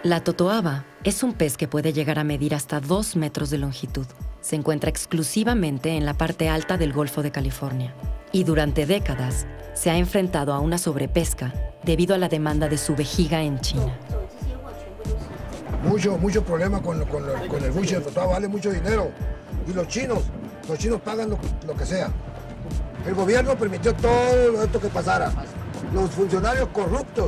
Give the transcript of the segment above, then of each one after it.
La totoaba es un pez que puede llegar a medir hasta 2 metros de longitud. Se encuentra exclusivamente en la parte alta del Golfo de California y durante décadas se ha enfrentado a una sobrepesca debido a la demanda de su vejiga en China. Mucho problema con el buche de totoaba, vale mucho dinero. Y los chinos pagan lo que sea. El gobierno permitió todo esto que pasara. Los funcionarios corruptos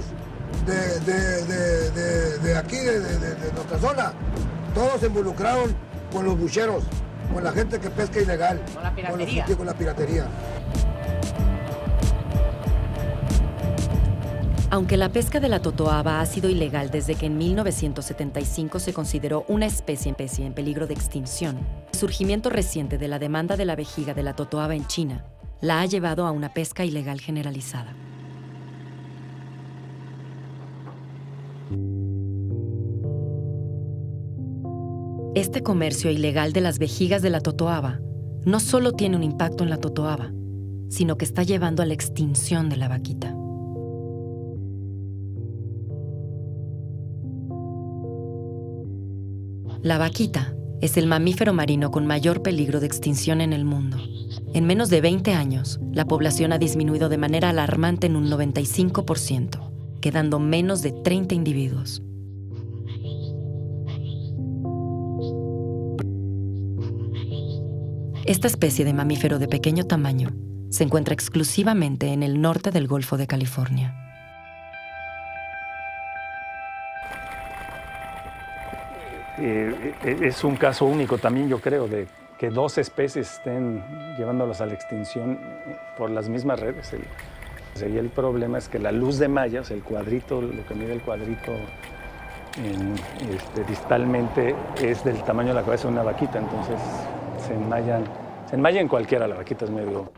de aquí, de nuestra zona, todos se involucraron con los bucheros, con la gente que pesca ilegal, con la piratería. Con la piratería. Aunque la pesca de la totoaba ha sido ilegal desde que en 1975 se consideró una especie en peligro de extinción, el surgimiento reciente de la demanda de la vejiga de la totoaba en China la ha llevado a una pesca ilegal generalizada. Este comercio ilegal de las vejigas de la totoaba no solo tiene un impacto en la totoaba, sino que está llevando a la extinción de la vaquita. La vaquita es el mamífero marino con mayor peligro de extinción en el mundo. En menos de 20 años, la población ha disminuido de manera alarmante en un 95%, quedando menos de 30 individuos. Esta especie de mamífero de pequeño tamaño se encuentra exclusivamente en el norte del Golfo de California. Es un caso único también, yo creo, de que 2 especies estén llevándolas a la extinción por las mismas redes. Y el problema es que la luz de malla, o sea, el cuadrito, lo que mide el cuadrito distalmente es del tamaño de la cabeza de una vaquita, entonces se enmalla en cualquiera, la vaquita es medio...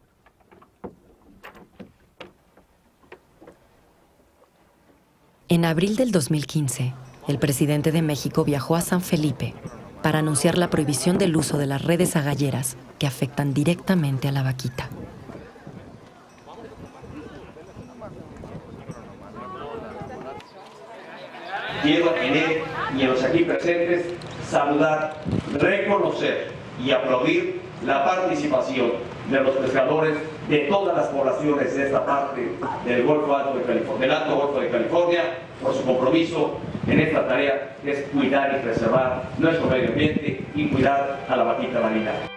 En abril del 2015, el presidente de México viajó a San Felipe para anunciar la prohibición del uso de las redes agalleras que afectan directamente a la vaquita. Quiero en él y en los aquí presentes saludar, reconocer y aplaudir la participación de los pescadores de todas las poblaciones de esta parte del Golfo Alto de California, del Alto Golfo de California, por su compromiso en esta tarea que es cuidar y preservar nuestro medio ambiente y cuidar a la vaquita marina.